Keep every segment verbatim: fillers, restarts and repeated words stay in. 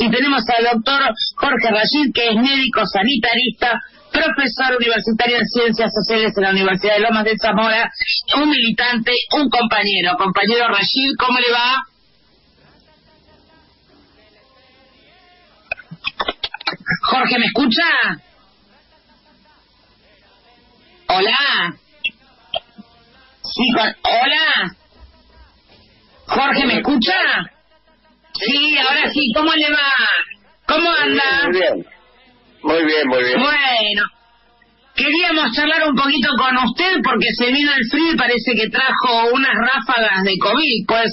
y tenemos al doctor Jorge Rashid, que es médico sanitarista, profesor universitario en Ciencias Sociales en la Universidad de Lomas de Zamora, un militante, un compañero. Compañero Rashid, ¿cómo le va? Jorge, ¿me escucha? Hola. Sí, hola. Jorge, ¿me escucha? Sí, ahora sí, ¿cómo le va? ¿Cómo anda? Muy bien, muy bien, muy bien. Bueno, queríamos charlar un poquito con usted porque se vino el frío y parece que trajo unas ráfagas de COVID, ¿puede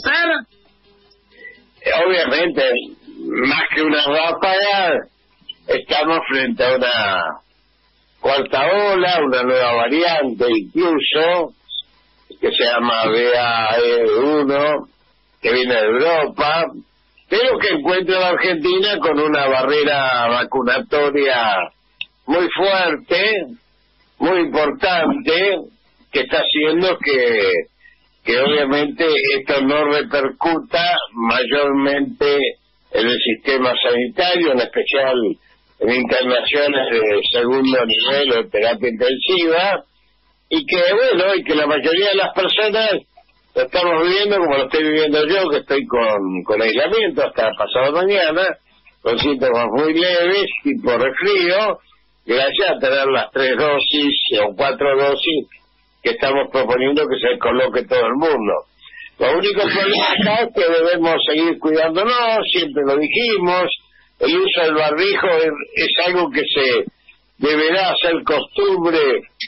ser? Obviamente, más que una ráfaga, estamos frente a una cuarta ola, una nueva variante incluso, que se llama B A E uno, que viene de Europa, pero que encuentra la Argentina con una barrera vacunatoria muy fuerte, muy importante, que está haciendo que, que obviamente esto no repercuta mayormente en el sistema sanitario, en especial en internaciones de segundo nivel o de terapia intensiva, y que bueno, y que la mayoría de las personas lo estamos viviendo como lo estoy viviendo yo, que estoy con, con aislamiento hasta pasado mañana, con síntomas muy leves, tipo resfrío, gracias a tener las tres dosis o cuatro dosis que estamos proponiendo que se coloque todo el mundo. Lo único problema acá es que debemos seguir cuidándonos, siempre lo dijimos, el uso del barbijo es, es algo que se deberá hacer costumbre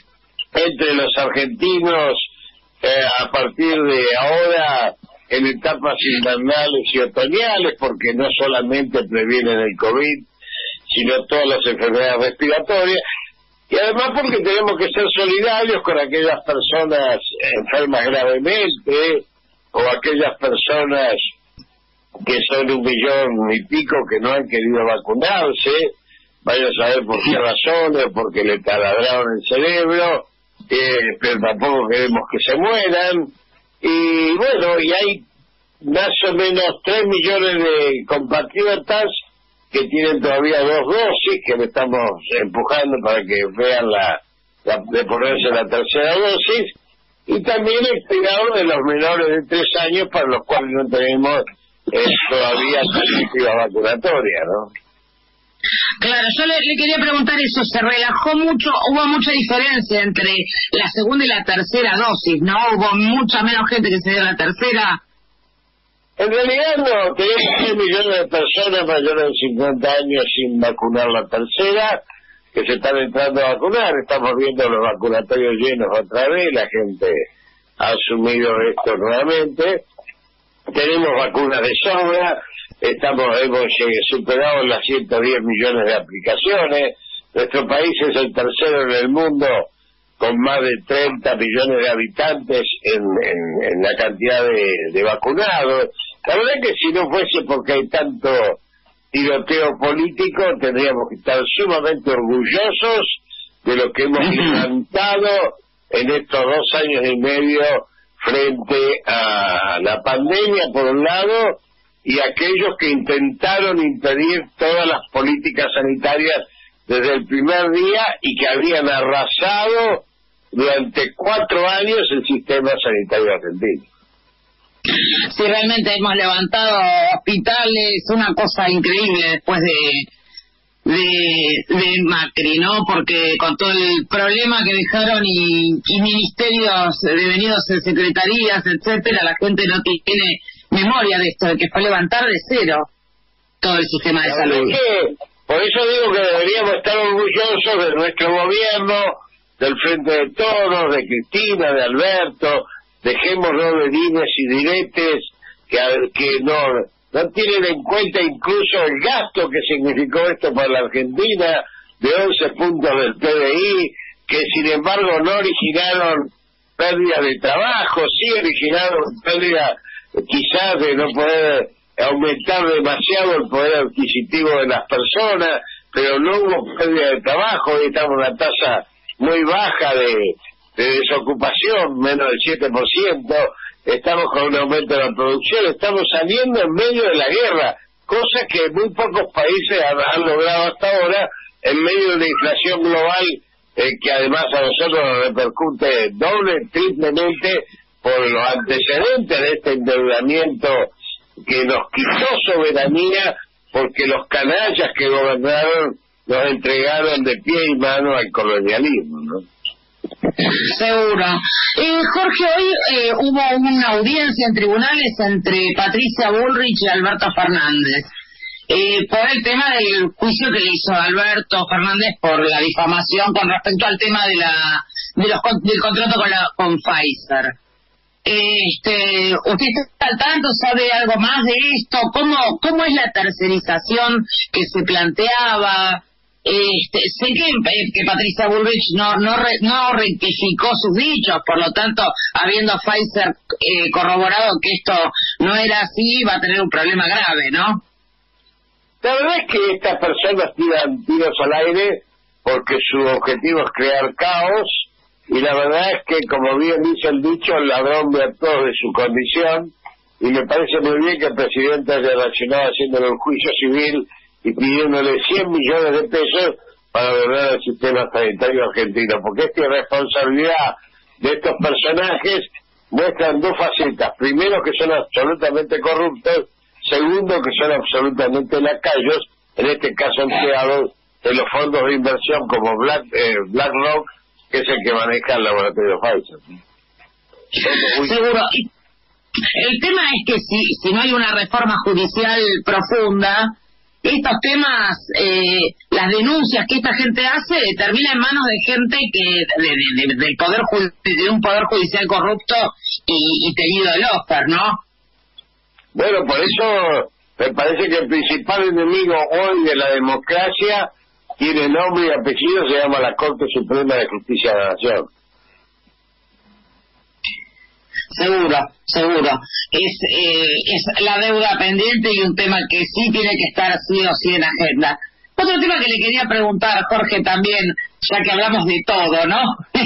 entre los argentinos eh, a partir de ahora en etapas invernales y otoñales, porque no solamente previenen el COVID, sino todas las enfermedades respiratorias, y además porque tenemos que ser solidarios con aquellas personas enfermas gravemente, o aquellas personas que son un millón y pico que no han querido vacunarse, vaya a saber por qué razones, porque le taladraron el cerebro, eh, pero tampoco queremos que se mueran, y bueno, y hay más o menos tres millones de compatriotas que tienen todavía dos dosis, que le estamos empujando para que vean la, la de ponerse la tercera dosis, y también el cuidado de los menores de tres años para los cuales no tenemos eh, todavía alternativa vacunatoria, ¿no? Claro, yo le, le quería preguntar eso, se relajó mucho, hubo mucha diferencia entre la segunda y la tercera dosis, ¿no? Hubo mucha menos gente que se dio la tercera. En realidad no, tenemos tres millones de personas mayores de cincuenta años sin vacunar la tercera, que se están entrando a vacunar, estamos viendo los vacunatorios llenos otra vez, la gente ha asumido esto nuevamente, tenemos vacunas de sobra, estamos hemos superado las ciento diez millones de aplicaciones, nuestro país es el tercero en el mundo con más de treinta millones de habitantes en, en, en la cantidad de, de vacunados. La verdad es que si no fuese porque hay tanto tiroteo político, tendríamos que estar sumamente orgullosos de lo que hemos levantado en estos dos años y medio frente a la pandemia, por un lado, y aquellos que intentaron impedir todas las políticas sanitarias desde el primer día y que habían arrasado durante cuatro años el sistema sanitario argentino. Sí, realmente hemos levantado hospitales, una cosa increíble después de de, de Macri, ¿no? Porque con todo el problema que dejaron y, y ministerios devenidos en secretarías, etcétera, la gente no tiene memoria de esto, de que fue levantar de cero todo el sistema de la salud. Es que, por eso digo que deberíamos estar orgullosos de nuestro gobierno, del Frente de Todos, de Cristina, de Alberto. Dejémonos de dimes y diretes que, que no, no tienen en cuenta incluso el gasto que significó esto para la Argentina, de once puntos del P B I, que sin embargo no originaron pérdidas de trabajo, sí originaron pérdidas quizás de no poder aumentar demasiado el poder adquisitivo de las personas, pero no hubo pérdida de trabajo. Hoy estamos en una tasa muy baja de de desocupación, menos del siete por ciento, estamos con un aumento de la producción, estamos saliendo en medio de la guerra, cosa que muy pocos países han, han logrado hasta ahora en medio de una inflación global eh, que además a nosotros nos repercute doble, triplemente por los antecedentes de este endeudamiento que nos quitó soberanía porque los canallas que gobernaron nos entregaron de pie y mano al colonialismo, ¿no? Seguro. Eh, Jorge, hoy eh, hubo una audiencia en tribunales entre Patricia Bullrich y Alberto Fernández eh, por el tema del juicio que le hizo Alberto Fernández por la difamación con respecto al tema de la de los del contrato con la con Pfizer. Este, ¿usted está al tanto? ¿Sabe algo más de esto? ¿Cómo cómo es la tercerización que se planteaba? Este, sé que, que Patricia Bullrich no no re, no rectificó sus dichos, por lo tanto, habiendo Pfizer eh, corroborado que esto no era así, va a tener un problema grave, ¿no? La verdad es que estas personas tiran tiros al aire porque su objetivo es crear caos, y la verdad es que, como bien dice el dicho, el ladrón ve a todos de su condición, y me parece muy bien que el presidente haya reaccionado haciéndole un juicio civil y pidiéndole cien millones de pesos para volver al sistema sanitario argentino, porque esta irresponsabilidad de estos personajes muestran dos facetas: primero, que son absolutamente corruptos; segundo, que son absolutamente lacayos, en este caso empleados de los fondos de inversión como Black, eh, BlackRock, que es el que maneja el laboratorio Pfizer. Muy... Seguro. El tema es que si, si no hay una reforma judicial profunda, estos temas, eh, las denuncias que esta gente hace, terminan en manos de gente que de, de, de, del poder de un poder judicial corrupto y, y tenido el Oscar, ¿no? Bueno, por eso me parece que el principal enemigo hoy de la democracia tiene nombre y apellido, se llama la Corte Suprema de Justicia de la Nación. Seguro, seguro. Es, eh, es la deuda pendiente y un tema que sí tiene que estar sí o sí en agenda. Otro tema que le quería preguntar, Jorge, también, ya que hablamos de todo, ¿no?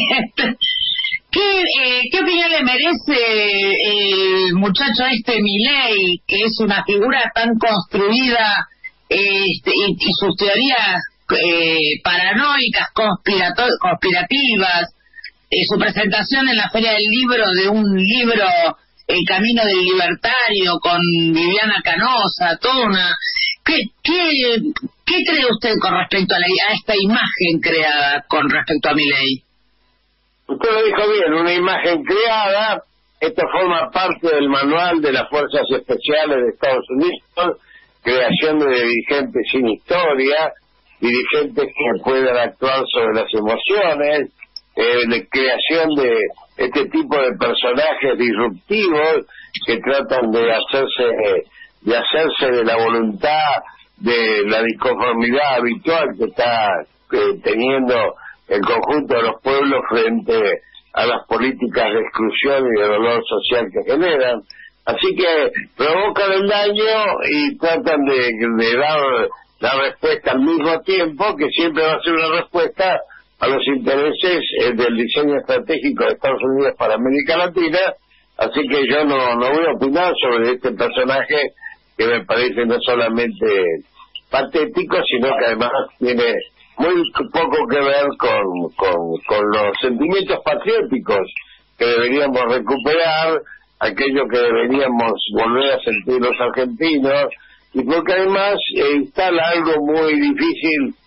¿Qué, eh, ¿Qué opinión le merece el muchacho este Milei, que es una figura tan construida este, y, y sus teorías eh, paranoicas, conspirato- conspirativas? Eh, su presentación en la Feria del Libro de un libro, El Camino del Libertario, con Viviana Canosa, toda una... ¿Qué, qué, qué cree usted con respecto a, la, a esta imagen creada con respecto a Milei? Usted lo dijo bien, una imagen creada. Esto forma parte del manual de las Fuerzas Especiales de Estados Unidos, creación de dirigentes sin historia, dirigentes que puedan actuar sobre las emociones, Eh, de creación de este tipo de personajes disruptivos que tratan de hacerse de hacerse de la voluntad de la disconformidad habitual que está eh, teniendo el conjunto de los pueblos frente a las políticas de exclusión y de dolor social que generan. Así que provocan el daño y tratan de, de dar la respuesta al mismo tiempo, que siempre va a ser una respuesta a los intereses eh, del diseño estratégico de Estados Unidos para América Latina. Así que yo no, no voy a opinar sobre este personaje, que me parece no solamente patético, sino que además tiene muy poco que ver con, con, con los sentimientos patrióticos que deberíamos recuperar, aquello que deberíamos volver a sentir los argentinos, y porque además eh, instala algo muy difícil,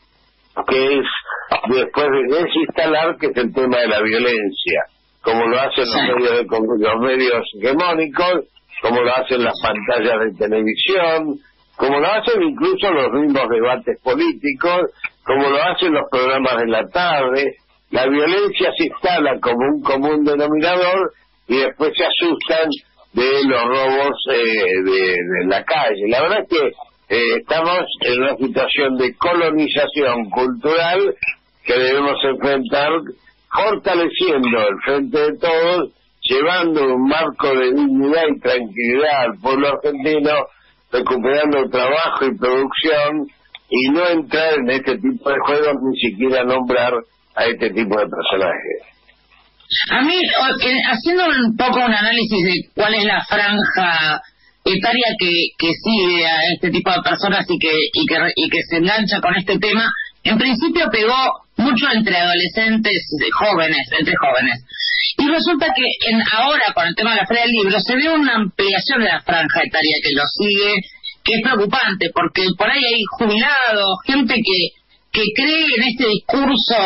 que es después de desinstalar, que es el tema de la violencia, como lo hacen los medios de, los medios hegemónicos, como lo hacen las pantallas de televisión, como lo hacen incluso los mismos debates políticos, como lo hacen los programas de la tarde. La violencia se instala como un común denominador y después se asustan de los robos eh, de, de la calle. La verdad es que Eh, estamos en una situación de colonización cultural que debemos enfrentar fortaleciendo el frente de todos, llevando un marco de dignidad y tranquilidad al pueblo argentino, recuperando trabajo y producción, y no entrar en este tipo de juegos, ni siquiera nombrar a este tipo de personajes. A mí, haciendo un poco un análisis de cuál es la franja etaria que, que sigue a este tipo de personas y que, y que y que se engancha con este tema, en principio pegó mucho entre adolescentes, jóvenes, entre jóvenes. Y resulta que en ahora, con el tema de la Feria del Libro, se ve una ampliación de la franja etaria que lo sigue, que es preocupante, porque por ahí hay jubilados, gente que, que cree en este discurso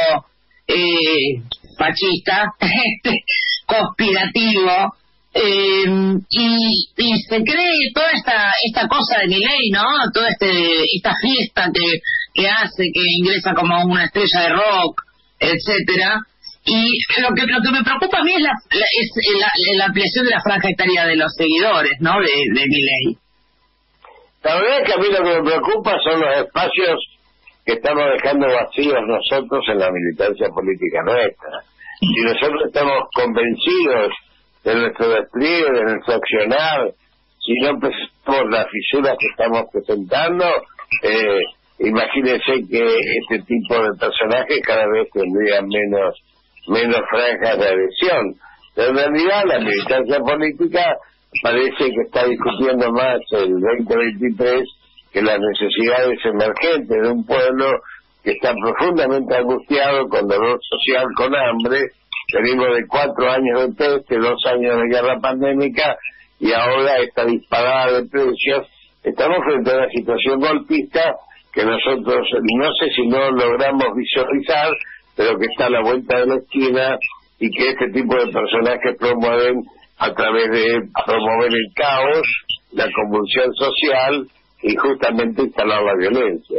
eh, fascista, este, conspirativo, eh, y, y se cree toda esta esta cosa de Milei, ¿no? Toda este esta fiesta que, que hace, que ingresa como una estrella de rock, etcétera. Y lo que lo que me preocupa a mí es la, la, es la, la ampliación de la franja etaria de los seguidores, ¿no? De, de Milei. La verdad es que a mí lo que me preocupa son los espacios que estamos dejando vacíos nosotros en la militancia política nuestra. Si nosotros estamos convencidos de nuestro despliegue, de nuestro accionar, si no presentamos las fisuras que estamos presentando, eh, imagínense que este tipo de personajes cada vez tendrían menos menos franjas de adhesión. Pero en realidad la militancia política parece que está discutiendo más el veinte veintitrés que las necesidades emergentes de un pueblo que está profundamente angustiado, con dolor social, con hambre. Venimos de cuatro años de peste, dos años de guerra pandémica y ahora esta disparada de precios. Estamos frente a una situación golpista que nosotros no sé si no logramos visualizar, pero que está a la vuelta de la esquina y que este tipo de personajes promueven a través de promover el caos, la convulsión social y justamente instalar la violencia.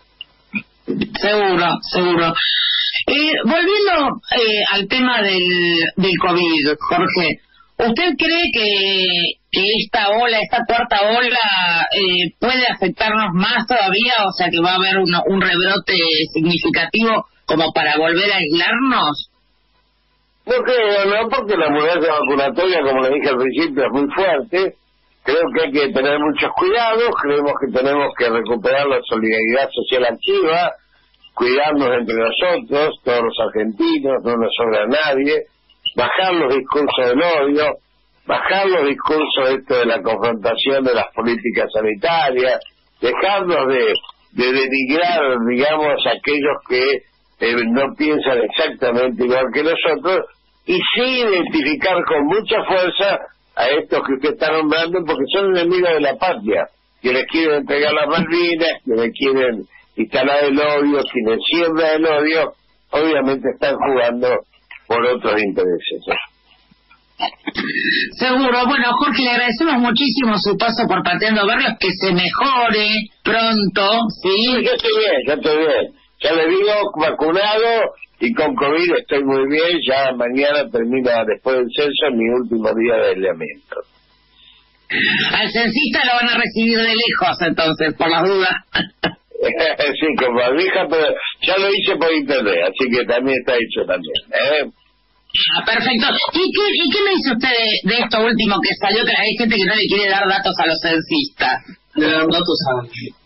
Seguro, seguro. Eh, volviendo eh, al tema del, del COVID, Jorge, ¿usted cree que, que esta ola, esta cuarta ola, eh, puede afectarnos más todavía? O sea, que va a haber un, un rebrote significativo como para volver a aislarnos. No creo, no, porque la mudanza vacunatoria, como le dije al principio, es muy fuerte. Creo que hay que tener muchos cuidados, creemos que tenemos que recuperar la solidaridad social activa, cuidarnos entre nosotros, todos los argentinos, no nos sobra nadie, bajar los discursos del odio, bajar los discursos esto de la confrontación de las políticas sanitarias, dejarnos de, de denigrar, digamos, a aquellos que eh, no piensan exactamente igual que nosotros, y sí identificar con mucha fuerza a estos que usted está nombrando, porque son enemigos de la patria, quienes quieren entregar las Malvinas, quienes quieren instalar el odio, quienes siembran el odio, obviamente están jugando por otros intereses. Seguro. Bueno, Jorge, le agradecemos muchísimo su paso por Pateando Barrios, que se mejore pronto, ¿sí? Yo estoy bien, yo estoy bien. Ya le digo, vacunado y con COVID estoy muy bien. Ya mañana termina, después del censo, mi último día de aislamiento. Al censista lo van a recibir de lejos, entonces, por las dudas. Sí, con barbija, pero ya lo hice por internet, así que también está hecho también. ¿eh? Ah, perfecto. ¿Y qué, ¿Y qué me dice usted de, de esto último que salió, que hay gente que no le quiere dar datos a los censistas? Le dan datos a...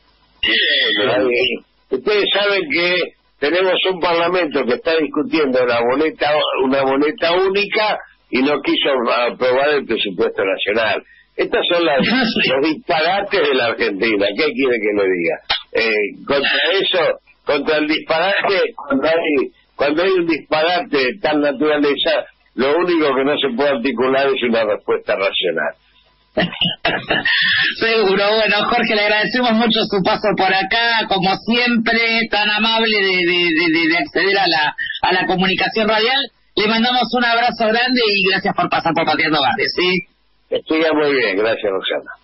Sí, ustedes saben que tenemos un parlamento que está discutiendo una boleta, una boleta única y no quiso aprobar el presupuesto nacional. Estos son las, los disparates de la Argentina. ¿Qué quiere que le diga? Eh, contra eso, contra el disparate, cuando hay, cuando hay un disparate de tal naturaleza, lo único que no se puede articular es una respuesta racional. Seguro. Bueno, Jorge, le agradecemos mucho su paso por acá, como siempre, tan amable de, de, de, de acceder a la, a la comunicación radial. Le mandamos un abrazo grande y gracias por pasar por Pateando Barrios, ¿sí? Estudia muy bien, gracias, Roxana.